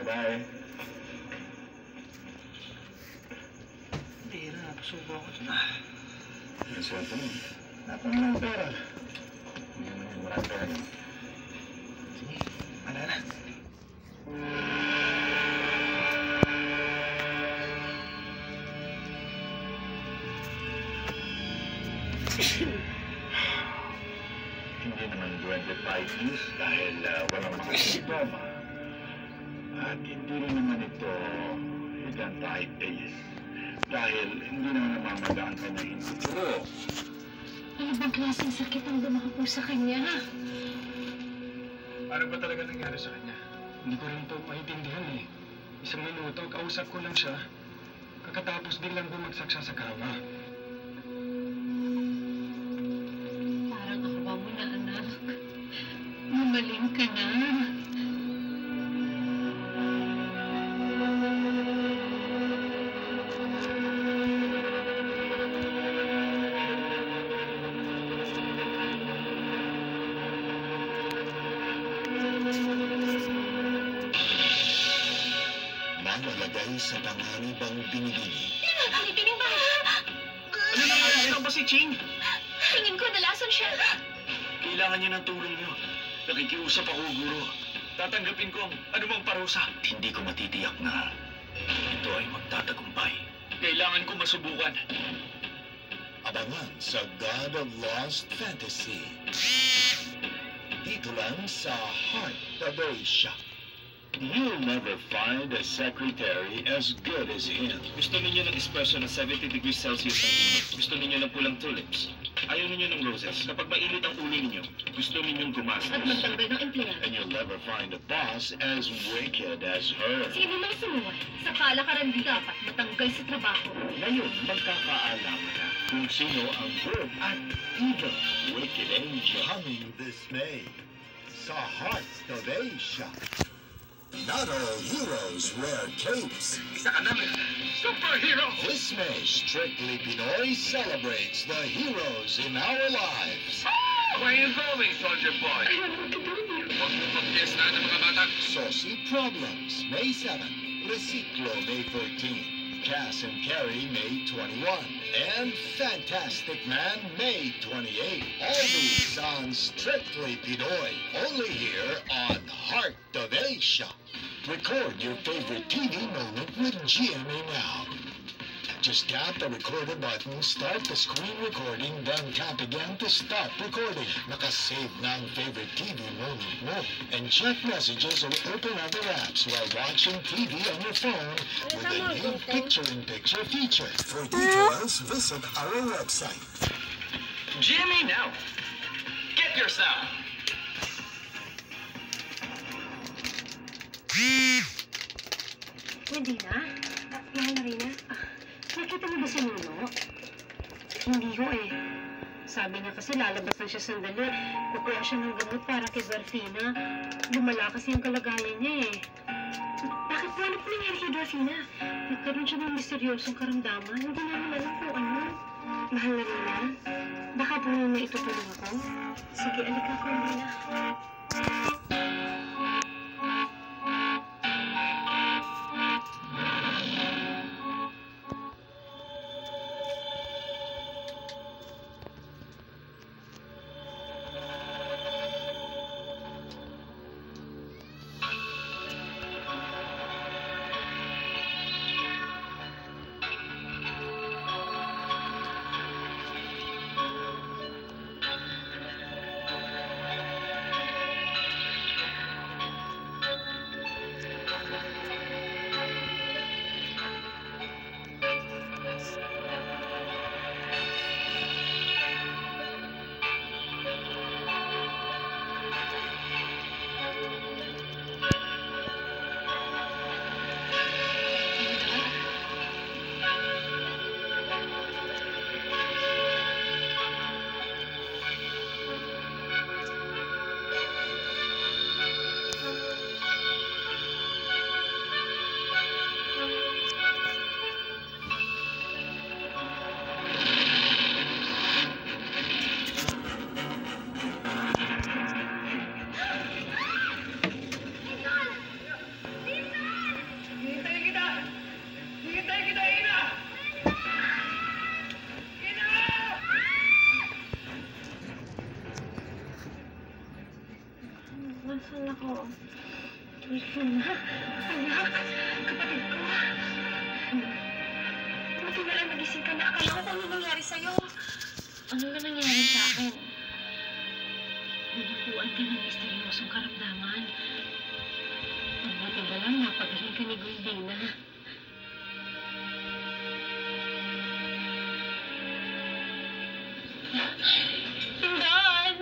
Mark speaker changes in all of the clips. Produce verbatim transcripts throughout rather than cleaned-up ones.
Speaker 1: Bye.
Speaker 2: Hindi na, napasubo ako dyan.
Speaker 1: Ang swerte mo.
Speaker 2: Dapat mo lang pera.
Speaker 1: Hmm, marami pera niyo.
Speaker 2: Sige, ano na.
Speaker 1: Hindi naman twenty-five years dahil uh, walang mga diploma. At hindi rin naman ito anti-atheist dahil hindi naman namamagaan ka na futuro.
Speaker 3: Ano bang klaseng sakit ang dumako sa kanya?
Speaker 2: Ano ba talaga nangyari sa kanya? Hindi ko rin ito maintindihan eh. Isang minuto, kausap ko lang siya. Kakatapos biglang bumagsak siya sa kama.
Speaker 3: Parang awa mo na, anak. Mamaling ka na.
Speaker 4: Nakalagay sa panganibang binibini.
Speaker 3: Ang ipining ba?
Speaker 2: Ano nangyari na ba si Ching?
Speaker 3: Tingin ko nalason siya.
Speaker 2: Kailangan niya ng tulong niyo. Nakikiusap ako, Guro. Tatanggapin ko ang anumang parusa.
Speaker 4: Hindi ko matitiyak na ito ay magtatagumpay.
Speaker 2: Kailangan ko masubukan.
Speaker 4: Abangan sa God of Lost Fantasy. Dito lang sa Heart of Asia.
Speaker 1: You'll never find a secretary as good as him.
Speaker 2: Gusto ninyo ng espresso na seventy degrees Celsius ang init. Gusto ninyo ng pulang tulips. Ayaw ninyo ng roses. Kapag mainit ang ulo ninyo, gusto ninyong gumastos.
Speaker 3: At magtanggal ng empleyado.
Speaker 1: And you'll never find a boss as wicked as her.
Speaker 3: Sige mga sumuway. Sa kalakaran di dapat matanggal sa trabaho.
Speaker 1: Ngayon, magkakaalaman na kung sino ang good at evil wicked angel.
Speaker 4: Coming this May sa Heart of Asia. Not all heroes wear capes.
Speaker 2: Isa ka namin. Superhero!
Speaker 4: This May, Strictly Pinoy celebrates the heroes in our lives.
Speaker 2: Where are you going, soldier boy? Huwag mo pag-fiesta ng mga bata.
Speaker 4: Saucy Problems, May seventh. Reciclo, May fourteenth. Cass and Carrie, May twenty-first. And Fantastic Man, May twenty-eighth. All these on Strictly Pinoy. Only here on Heart of Asia. Record your favorite T V moment with G M A Now. Just tap the recorder button, start the screen recording, then tap again to stop recording. Nakasave na ang favorite T V moment mo. And check messages or open other apps while watching T V on your phone with the new picture-in-picture feature. For details, visit our website.
Speaker 2: G M A now. Get your sound.
Speaker 3: Hindi na? Mahal na rin na? Ah, nakita mo ba si Nuno? Hindi ko eh. Sabi niya kasi lalabas na siya sandali. Kukuha siya ng gamot para kay Delfina. Lumala kasi yung kalagayan niya eh. Bakit po? Ano po nangyari kay Delfina? Nagkaroon siya ng misteryosong karamdaman. Hindi namin alam kung ano. Mahal na rin na? Baka po nung naitutulong ako? Sige, alika ko muna. Delfina, anak, kapatid ko. Buti na lang nagising ka na. Akala ko kung ano nangyari sa'yo. Ano na nangyari sa akin? Nabukuan ka ng misteryosong karamdaman. Mabuti na lang napagaling ka ni Guldina. Tingnan!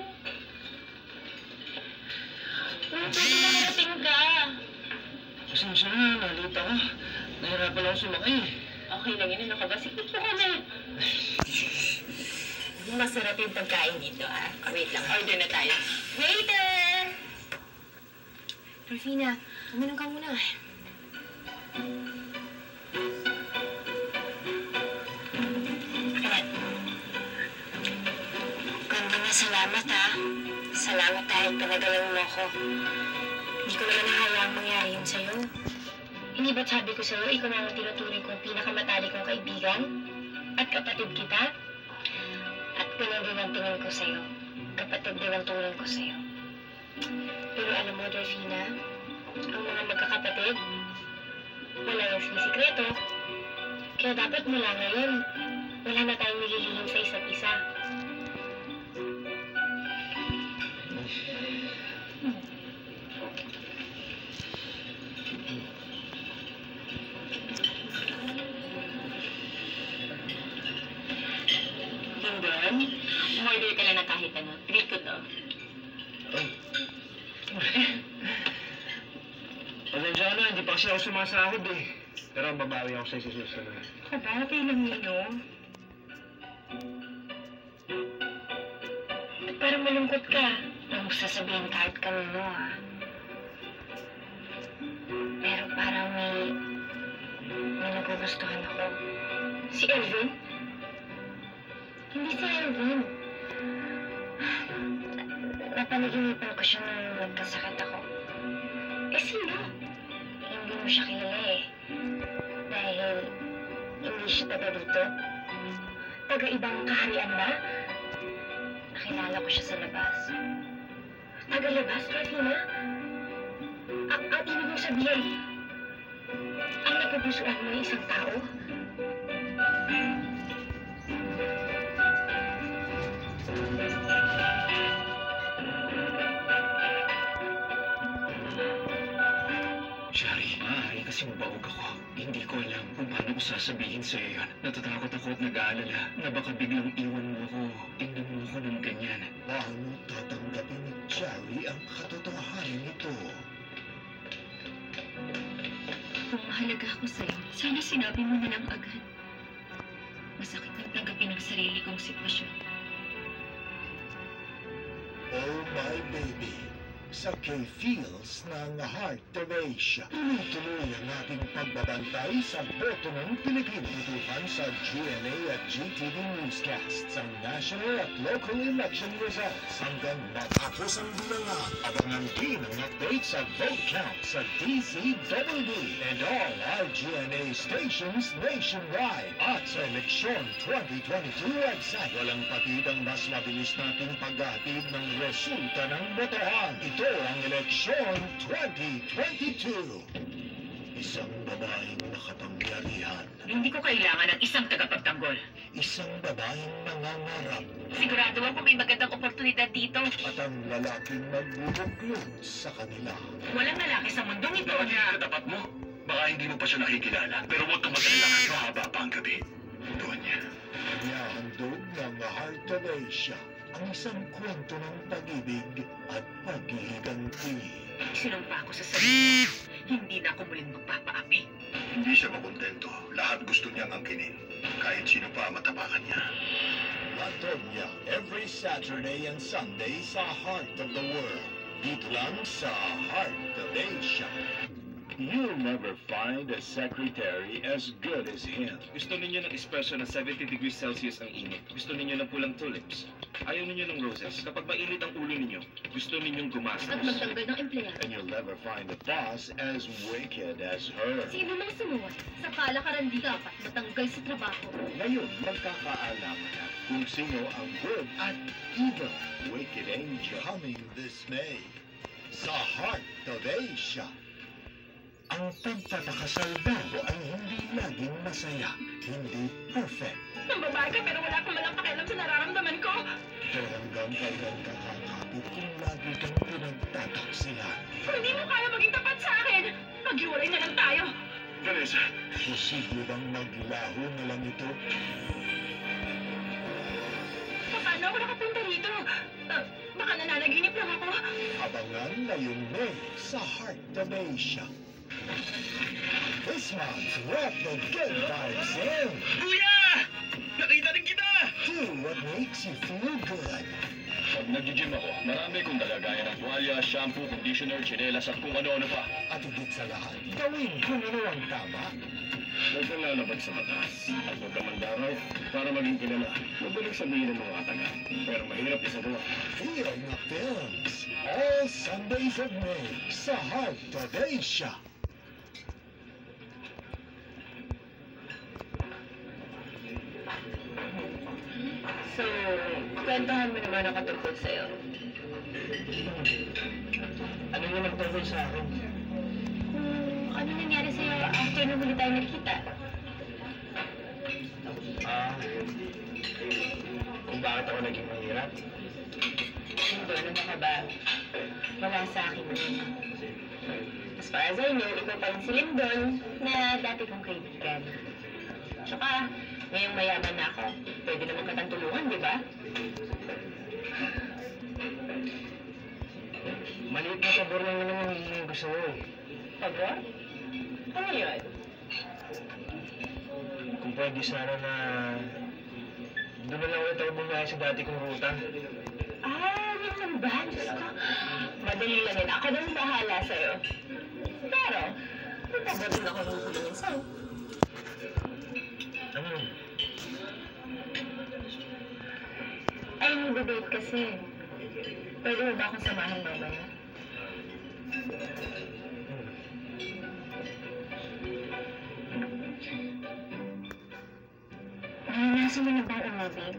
Speaker 3: Buti na narating ka.
Speaker 2: Pasensya na, nalita ka. Nahirapan ako sumakay.
Speaker 3: Okay lang yun. Ano ka ba? Sikip ko ka na. Masarap yung pagkain dito, ah. Wait lang, order na tayo. Waiter! Rafina, uminom ka muna. Ayan. Ganda na, salamat, ha. Salamat dahil pinagalan mo ako. Hindi ko naman nahayaang mangyari yun sa'yo. Hindi ba't sabi ko sa'yo, ikaw na ang tinuturing kong pinakamatalik kong kaibigan? At kapatid kita? At pinag-iwantingan ko sa'yo. Kapatid din ang turing ko sa'yo. Pero alam mo, Delfina, ang mga magkakapatid, wala yung sinisikreto. Kaya dapat mula ngayon, wala na tayong nililihim sa isa't isa. Tingnan, umorder ka na na kahit ano. Treat ko to.
Speaker 2: Pasensya ka na, hindi pa kasi ako sumasahod eh. Pero babawi ako sa susunod.
Speaker 3: Aba, okay lang yun, no? At parang malungkot ka. Huwag mo sasabihin kahit kanino, ah. Pero parang may... may nagugustuhan ako. Si Elvin? Hindi si Elvin. Napanaginipan ko siya nung nagkasakit ako. Eh, sino? Hindi mo siya kilala eh. Dahil hindi siya taga dito. Taga ibang kaharian ba? Nakilala ko siya sa labas. Taga labas, Rafina? Ang, ang ibig mong sabihin, ang napupusuan mo ng isang tao?
Speaker 2: Shari, maaari kasi mabaog ako. Hindi ko alam kung paano ko sasabihin sa iyo yan. Natatakot ako at nag-aalala na baka biglang iwan mo ako. Tingnan mo ako ng ganyan.
Speaker 4: Paano tatanggapin ni Cherry ang katotohanan nito?
Speaker 3: Kung mahalaga ako sa'yo, sana sinabi mo na lang agad. Masakit nang tanggapin ang sarili kong sitwasyon.
Speaker 4: Oh my baby, sa K-Fields ng Heart of Asia, tuloy-tuloy ang ating pagbabantay sa boto ng Pilipino tutukan sa G M A at G T V newscasts ang national at local election results. Hanggang matapos ang bilangan, abangan din ang update sa vote count sa D Z W D and all our G M A stations nationwide at sa eleksyon twenty twenty-two website. Walang patid ang mas mabilis nating paghatid ng resulta ng botohan. Ito ang eleksyon twenty twenty-two. Isang babaeng nakapangyarihan.
Speaker 3: Hindi ko kailangan ng isang tagapagtanggol.
Speaker 4: Isang babaeng nangangarap.
Speaker 3: Sigurado ako may magandang oportunidad dito.
Speaker 4: At ang lalaking magbubuklod sa kanila.
Speaker 3: Walang lalaki sa mundong ito na...
Speaker 1: Katapat mo? Baka hindi mo pa siya nakikilala. Pero huwag kang mag-alala. Mahaba pa ang gabi. Doon niya.
Speaker 4: Inihahandog ng Heart of Asia ang isang kwento ng pag-ibig at paghihiganti.
Speaker 3: Sinumpa ako sa sarili. Hindi na ako muling magpapaapi.
Speaker 1: Hindi siya makontento. Lahat gusto niyang angkinin. Kahit sino pa matapakan niya.
Speaker 4: Latonia, every Saturday and Sunday sa Heart of the World. Dito lang sa Heart of Asia.
Speaker 1: You'll never find a secretary as good as him.
Speaker 2: Gusto ninyo ng espresso na seventy degrees Celsius ang init. Gusto ninyo ng pulang tulips. Ayaw ninyo ng roses. Kapag mainit ang ulo ninyo, gusto ninyong gumastos.
Speaker 3: At magtanggal ng empleyado.
Speaker 1: And you'll never find a boss as wicked as her.
Speaker 3: Sino mang sumuway? Sa kalakaran di dapat matanggal sa trabaho.
Speaker 1: Ngayon, magkakaalaman na kung sino ang good at evil wicked angel.
Speaker 4: Coming this May sa Heart of Asia. Ang pagpapakasal daw ay hindi laging masaya, hindi perfect.
Speaker 5: Nang babae ka pero wala ka malang pakialam sa nararamdaman ko.
Speaker 4: Pero hanggang kailan ka kakapit kung lagi kang pinagtataksilan?
Speaker 5: Kung hindi mo kaya maging tapat sa akin, maghiwalay na lang tayo.
Speaker 2: Vanessa,
Speaker 4: Posible bang maglaho na lang ito?
Speaker 5: Paano ako nakapunta rito? Ah, baka nananaginip lang ako.
Speaker 4: Abangan ngayon May sa Heart of Asia. This month, let the good vibes in.
Speaker 2: Kuya! Nakita rin kita!
Speaker 4: Do what makes you feel good.
Speaker 2: Pag nag-gym ako, marami kong dalagaya ng tuwalya, shampoo, conditioner, tsinelas at kung ano-ano pa.
Speaker 4: At higit sa lahat, gawin kung ano ang tama.
Speaker 2: Huwag kang lalabag sa mataas. At huwag kang mandaraw para maging kilala. Madaling sabihin ng mga kataga, pero mahirap isagawa.
Speaker 4: Feel the films. All Sundays of May sa Heart of Asia.
Speaker 5: So, kwentuhan mo naman ako tungkol sa'yo.
Speaker 4: Ano yung nagtungkol sa akin?
Speaker 5: Kung ano nangyari sa'yo after nung huli tayo nagkita?
Speaker 4: Ah, kung bakit ako naging mahirap?
Speaker 5: Hindi, ano ka ba? Wala sa akin yun. As far as I know, ikaw pa rin si Lindon na dati kong kaibigan. Tsaka, ngayong mayaman na ako, pwede naman katang tulungan, di ba?
Speaker 4: Maliit na pabor lang naman yung gusto mo eh.
Speaker 5: Pabor? Ano yun?
Speaker 4: Kung pwede sana na doon na lang ulit ako bumiyahe sa dati kong ruta.
Speaker 5: Ah, yun lang ba? Diyos ko. Madali lang yun. Ako din bahala sa'yo. Pero, may pabor din ako nung tulungin sa'yo.
Speaker 4: Ano?
Speaker 5: Ay, mag-date kasi. Pwede mo ba akong samahan mamaya? Naranasan mo na ba umibig?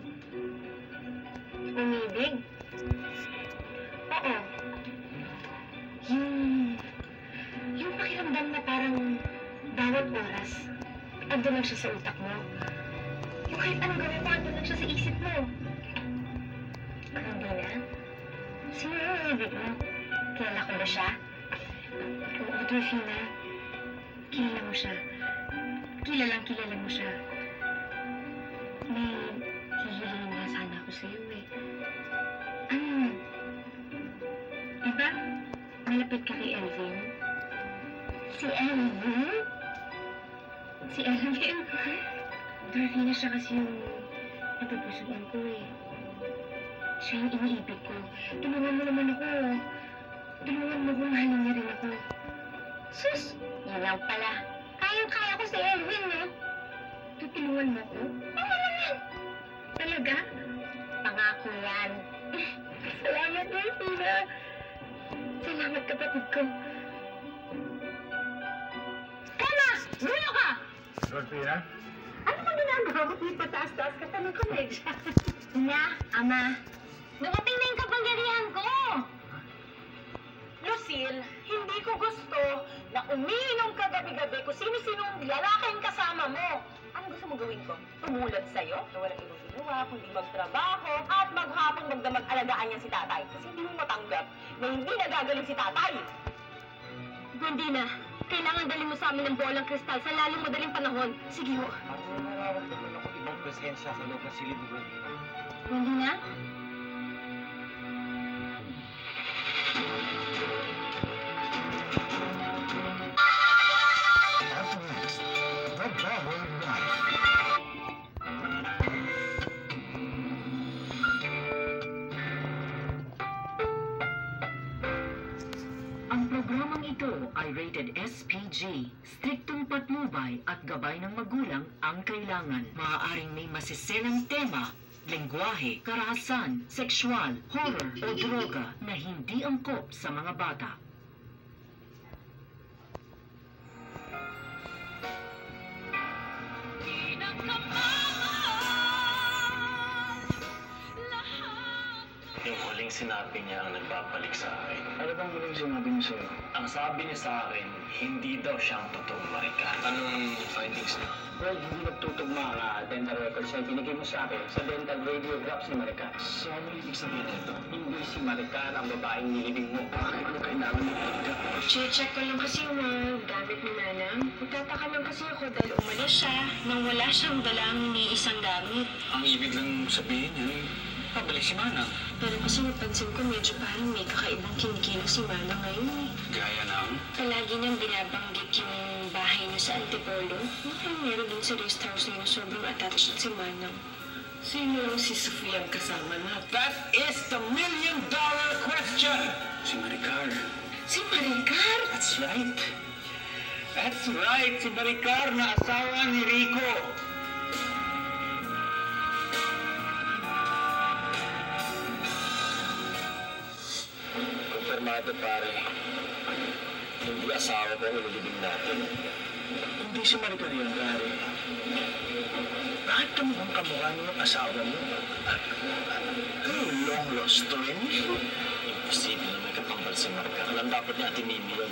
Speaker 5: Umibig? Oo. Yung... Yung pakiramdam na parang bawat oras, andun lang siya sa utak mo. Yung kahit anong gawin mo, andun lang siya sa isip mo. Hindi na? Sino yung umibig mo? Kilala ko ba siya? Oo, Dorfina. Kilala mo siya. Kilalang kilala mo siya. May hihilingin nga sana ako sa'yo eh. Ano? Diba? Malapit ka kay Elvin? Si Elvin? Si Elvin? Dorfina, siya kasi yung napupusuan ko eh. Siya yung iniibig ko. Tulungan mo naman ako. Tulungan mo kung mahalin niya rin ako. Sus! Yun lang pala. Kayang-kaya ko si Elvin, no? Tutulungan mo ko? Oo naman! Talaga? Pangako yan. Salamat, Dorfina. Salamat, kapatid ko. Kama! Gulo ka!
Speaker 4: Dorfina?
Speaker 5: Ano ka ginagawa mo? May pataas-taas ka pa ng komedya. Na, ama. Dumating na yung kapangyarihan ko. Lucille, hindi ko gusto na umiinom ka gabi-gabi kung sino-sinong lalaking kasama mo. Ano gusto mo gawin ko? Tumulad sa'yo na walang ibang ginawa, kundi magtrabaho at maghapon magdamag-alagaan niya si tatay. Kasi hindi mo matanggap na hindi nagagaling si tatay. Blondina, kailangan dalhin mo sa amin ng bolang kristal sa lalong madaling panahon. Sige ho.
Speaker 4: Ano nararamdaman ako ibang presensya sa loob ng silid mo?
Speaker 5: Blondina?
Speaker 4: Up next, the Bawal Life.
Speaker 6: Ang programang ito ay rated S P G. Striktong patnubay at gabay ng magulang ang kailangan. Maaaring may masiselang tema, lengguwahe, karahasan, sexual, horror o droga na hindi angkop sa mga bata.
Speaker 2: Yung huling sinabi niya ang nagbabalik sa akin.
Speaker 7: Ano bang muling sinabi niya sa'yo?
Speaker 2: Ang sabi niya sa akin, hindi daw siyang totoong Maricar. Anong findings niya?
Speaker 7: Well, hindi nagtutugma ang ah, dental records na binigay mo sa akin sa dental radiographs ni Maricar.
Speaker 2: So, ano ibig sabihin nito?
Speaker 7: Hindi si Maricar ang babaeng nilibing mo.
Speaker 2: Bakit ano kailangan mo talaga?
Speaker 3: Che-check ko lang kasi yung mga gamit ni Manang. Nagtataka lang kasi ako dahil umalis siya nang wala siyang dalang ni isang gamit.
Speaker 2: Ang ibig lang sabihin yun, pabalik si Manang.
Speaker 3: Pero kasi napansin ko medyo parang may kakaibang kinikilo si Manang ngayon eh.
Speaker 2: Gaya ng...
Speaker 3: Palagi niyang binabanggit yung bahay niya sa Antipolo. Mukhang meron dun sa rest house niya na sobrang attached si Manang.
Speaker 6: Sino ang si Sofia ang kasama na?
Speaker 7: That is the million dollar question!
Speaker 2: Si Maricar.
Speaker 3: Si Maricar!
Speaker 7: That's right. That's right, si Maricar na asawa ni Rico.
Speaker 2: Kumpirmado pare. Hindi asawa ko ang nilibing natin.
Speaker 7: Hindi si Maricar yun, pare. Bakit kamukhang kamukha niyo ang asawa mo? Ano, long lost twin?
Speaker 2: Imposible na may kapambal si Maricar. Alam dapat niya Ate Mimi yun.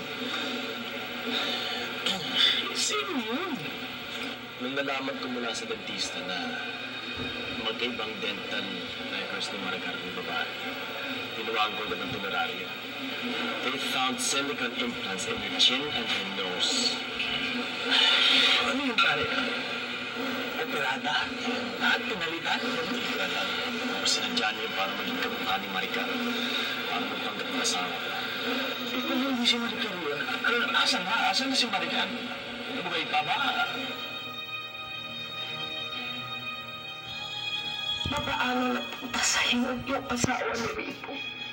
Speaker 7: Sino yun?
Speaker 2: Nung nalaman ko mula sa dentista na magkaibang dental records ni Maricar ng babae, ginawa ko agad ng puneraryo. They found silicone implants in her chin and her nose.
Speaker 7: Ano yung pare? Operada? Lahat pinalitan?
Speaker 2: Hindi ko alam. Sinadya niyo para maging kamukha ni Maricar. Para magpanggap ng asawa ko.
Speaker 7: Eh, kung hindi si Maricar yun, ano, asan na? Asan na si Maricar? Bugay pa ba?
Speaker 3: Papaano napunta sa'yo yung asawa ni Rico?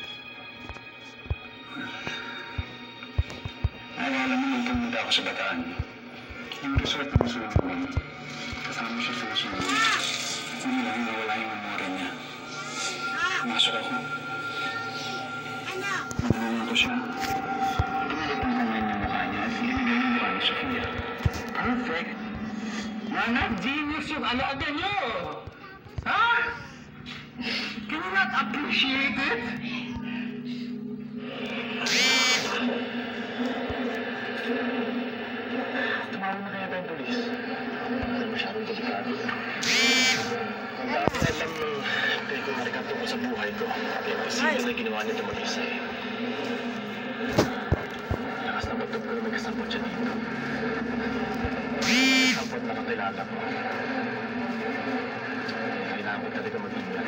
Speaker 1: Naalala mo nung pumunta ako sa Bataan. Yung resort na gusto namin. Kasama siya sa nasunod. Ano lang, nawala yung memory niya. Pumasok ako. Nabungan ko siya. Pinalit ang kamay niya mukha niya at binigay yung mukha ni Sofia.
Speaker 7: Perfect. Manak, genius yung alaga niyo! Ha? Can you not appreciate it?
Speaker 2: Tumawag na kaya tayong polis. Hindi masyadong delikado. Ang dami na alam ng kay ko Maricar tungkol sa buhay ko. Kaya posible na ginawa niya ito mag-isa eh. Lakas na patog ko na may kasabot siya dito. Kasabot na kakilala ko. Kailangan ko talaga mag-ingat.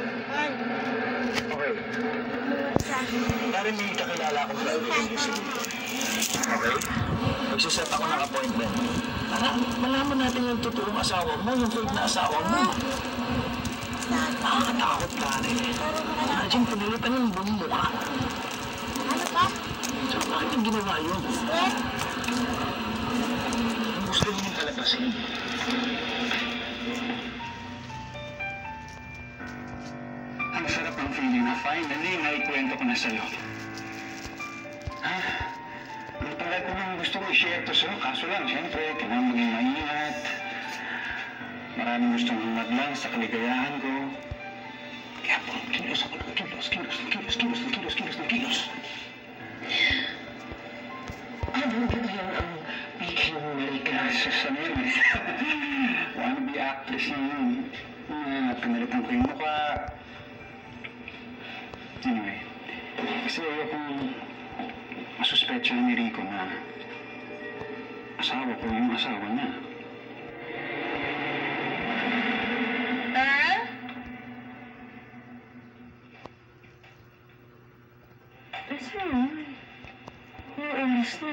Speaker 2: Okay. Dari may kakilala akong private industry. Okay? Magsiset ako ng appointment. Para malaman natin yung totoong asawa mo, yung fake na asawa mo. Nakakatakot pare. Imagine, pinilitan yung buong mukha.
Speaker 5: Ano pa?
Speaker 2: So, bakit yung ginawa yun?
Speaker 5: Eh?
Speaker 2: Ang gusto niyo yung kalabasin.
Speaker 1: Ang sarap ng feeling na finally naikwento ko na sa'yo. Ha? Ang tagal ko nang gusto ko i-share to sa'yo. Kaso lang, siyempre, kailangan maging maingat. Maraming gustong humadlang sa kaligayahan ko. Kaya po, kilos ako ng kilos, kilos, kilos, kilos, kilos, kilos, kilos.
Speaker 7: Ano ba yan ang peking Maricar?
Speaker 1: Sasabihin eh. Wannabe actress niya yun. Uh, pinalitan ko yung mukha. Anyway, kasi ayokong masuspetsahan ni Rico na asawa ko yung asawa niya.
Speaker 3: Ah? Nasaan yun? Yung oras na.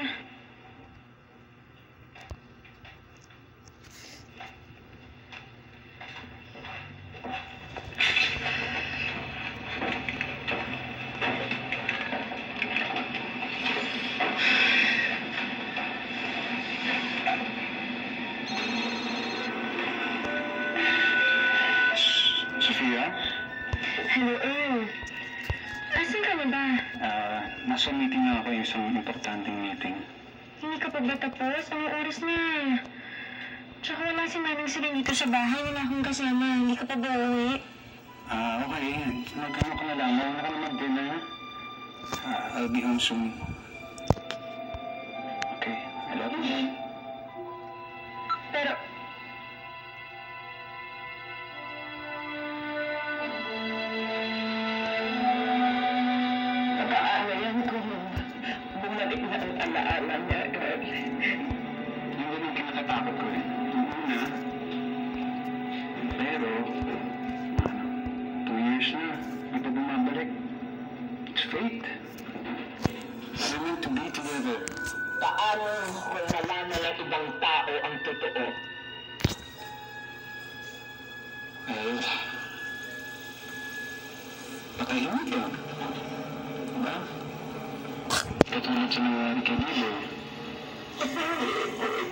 Speaker 1: Sofia,
Speaker 3: Hello, Earl. Asan ka na ba?
Speaker 1: ah, nasa meeting na ako yung isang importanteng meeting.
Speaker 3: Hindi ka pa ba tapos? Ang oras na. Tsaka wala si Manang Sila dito sa bahay. Wala akong kasama. Hindi ka pa ba uwi?
Speaker 1: Ah, okay. Magkano ka na lang? Mauna ka na mag-dinner, ha? Ah, I'll be home soon. Okay, I love you.
Speaker 5: Pero,
Speaker 1: Nag-aalayan ko. Bumalik na ang alaala niya, girl. Yun din ang kinakatakot ko eh. Yung una. Pero, ano, two years na. Hindi pa bumabalik. It's fate. We're meant to be together.
Speaker 2: Paano kung nalaman ng ibang tao ang totoo?
Speaker 1: Well, patahimik lang. Diba? Katulad sa nangyari kay Lilo.